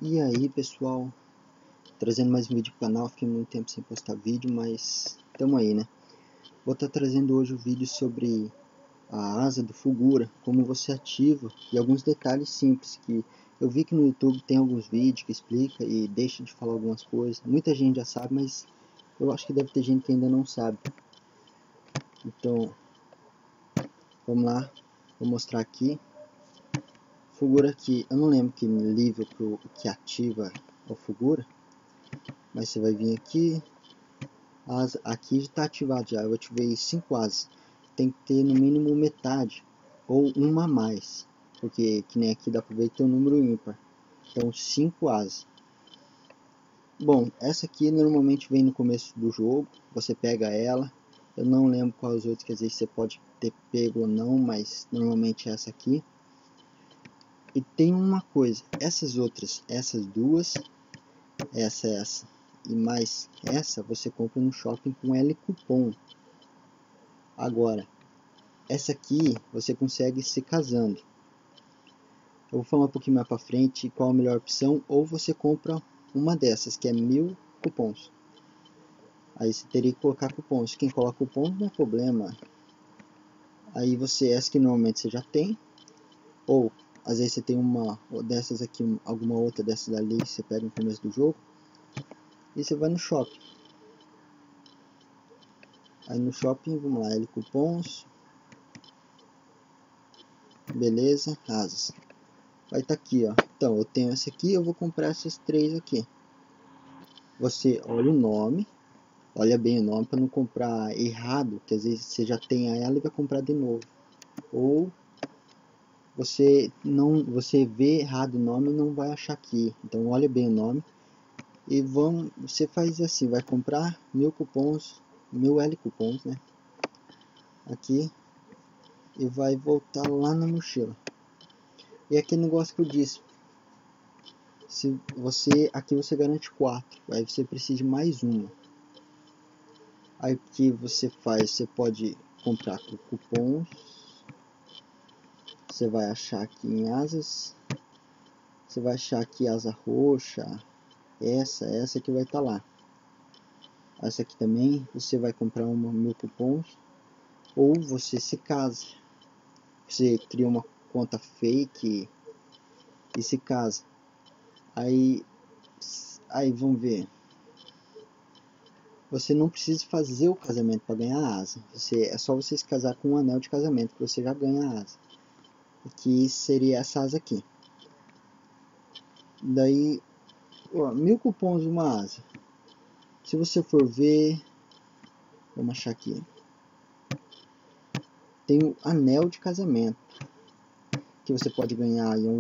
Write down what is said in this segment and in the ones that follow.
E aí pessoal, trazendo mais um vídeo pro canal. Fiquei muito tempo sem postar vídeo, mas tamo aí, né? Vou estar trazendo hoje um vídeo sobre a asa do Fulgura, como você ativa e alguns detalhes simples que eu vi que no YouTube tem alguns vídeos que explica e deixa de falar algumas coisas. Muita gente já sabe, mas eu acho que deve ter gente que ainda não sabe. Então, vamos lá, vou mostrar aqui. Fulgura aqui, eu não lembro que nível que ativa o Fulgura, mas você vai vir aqui. Aqui está ativado já, eu ativei 5 asas. Tem que ter no mínimo metade ou uma a mais, porque que nem aqui dá para ver que tem um número ímpar. Então 5 asas. Bom, essa aqui normalmente vem no começo do jogo, você pega ela. Eu não lembro quais outros, quer dizer, você pode ter pego ou não, mas normalmente é essa aqui. E tem uma coisa, essas outras, essas duas, essa e mais essa, você compra no shopping com L cupom. Agora, essa aqui você consegue se casando. Eu vou falar um pouquinho mais para frente qual a melhor opção, ou você compra uma dessas, que é 1000 cupons. Aí você teria que colocar cupons. Quem coloca cupons não é problema. Aí essa que normalmente você já tem, ou às vezes você tem uma dessas aqui, alguma outra dessas ali, você pega no começo do jogo, e você vai no shopping. Aí no shopping, vamos lá, L cupons, beleza, asas. Vai estar aqui, ó. Então, eu tenho essa aqui, eu vou comprar essas três aqui. Você olha o nome, olha bem o nome para não comprar errado, que às vezes você já tem ela e vai comprar de novo. Ou você vê errado o nome e não vai achar aqui. Então olha bem o nome e você faz assim, vai comprar 1000 cupons, 1000 L cupons, né? Aqui e vai voltar lá na mochila. E aquele negócio que eu disse, se aqui você garante 4, aí você precisa de mais uma. Aí o que você faz? Você pode comprar com cupons. Você vai achar aqui em asas. Você vai achar aqui asa roxa. Essa que vai estar lá. Essa aqui também. Você vai comprar uma 1000 cupons. Ou você se casa. Você cria uma conta fake e se casa. Aí vamos ver. Você não precisa fazer o casamento para ganhar a asa. É só você se casar com um anel de casamento que você já ganha a asa. Que seria essa asa aqui. Daí, ó, 1000 cupons uma asa. Se você for ver, vamos achar aqui. Tem o anel de casamento que você pode ganhar em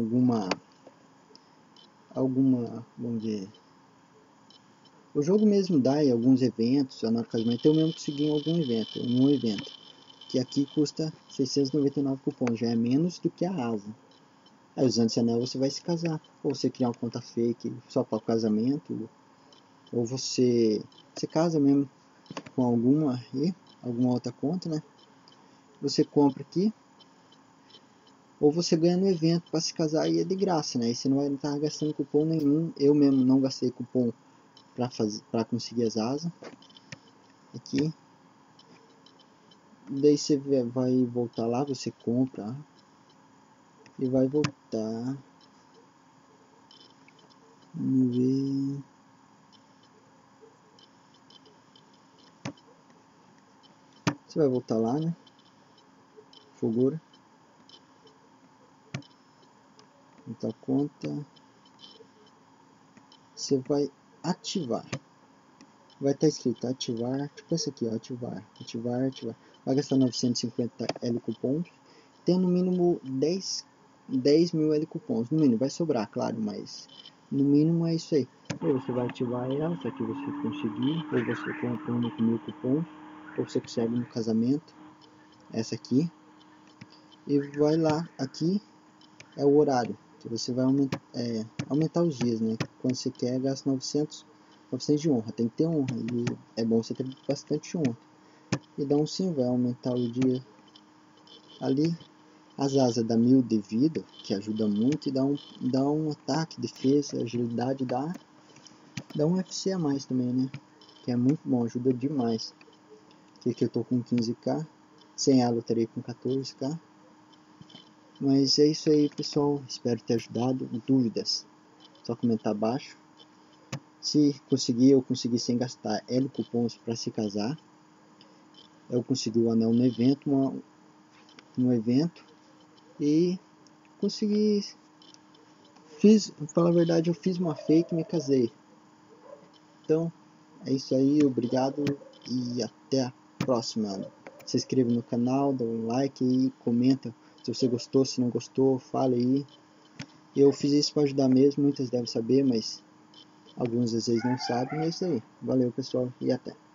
vamos ver. O jogo mesmo dá em alguns eventos, anel de casamento. Eu mesmo consegui em algum evento, em um evento, que aqui custa 699 cupons, já é menos do que a asa. Aí usando esse anel você vai se casar, ou você criar uma conta fake só para o casamento, ou você se casa mesmo com alguma outra conta, né? Você compra aqui, ou você ganha no evento para se casar e é de graça, né? E você não vai estar gastando cupom nenhum. Eu mesmo não gastei cupom para conseguir as asas. Aqui. Daí você vai voltar lá, você compra e vai voltar. Vamos ver. Você vai voltar lá, né? Fulgura. Então conta. Você vai ativar. Vai estar escrito ativar, tipo esse aqui, ó, ativar. Vai gastar 950 L cupons. Tem no mínimo 10 mil L cupons. No mínimo, vai sobrar, claro, mas no mínimo é isso aí. Aí você vai ativar ela, se aqui você conseguir, ou você compra uma com 1000 cupons, ou você consegue no casamento, essa aqui. E vai lá, aqui é o horário, que você vai aumentar os dias, né? Quando você quer, gasta 900 de honra, tem que ter honra, e é bom você ter bastante honra. E dá um sim, vai aumentar o dia ali. As asas dá 1000 de vida, que ajuda muito, e dá um ataque, defesa, agilidade, dá um FC a mais também, né? Que é muito bom, ajuda demais. Aqui eu tô com 15k, sem ela eu terei com 14k. Mas é isso aí, pessoal, espero ter ajudado. Dúvidas, só comentar abaixo. Se eu consegui sem gastar L cupons para se casar. Eu consegui o anel no evento, e consegui, pra falar a verdade, eu fiz uma fake e me casei. Então, é isso aí, obrigado e até a próxima. Se inscreva no canal, dá um like e comenta se você gostou, se não gostou, fale aí. Eu fiz isso para ajudar mesmo, muitas devem saber, mas alguns às vezes não sabem. É isso aí, valeu pessoal e até.